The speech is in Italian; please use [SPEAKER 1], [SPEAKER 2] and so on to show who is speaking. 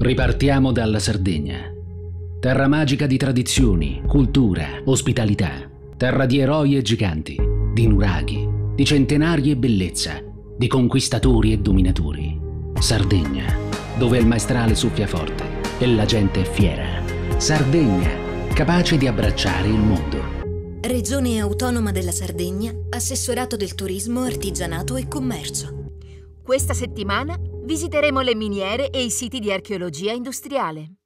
[SPEAKER 1] Ripartiamo dalla Sardegna. Terra magica di tradizioni, cultura, ospitalità. Terra di eroi e giganti, di nuraghi, di centenari e bellezza, di conquistatori e dominatori. Sardegna, dove il maestrale soffia forte e la gente è fiera. Sardegna, capace di abbracciare il mondo.
[SPEAKER 2] Regione Autonoma della Sardegna, Assessorato del Turismo, Artigianato e Commercio.
[SPEAKER 3] Questa settimana visiteremo le miniere e i siti di archeologia industriale.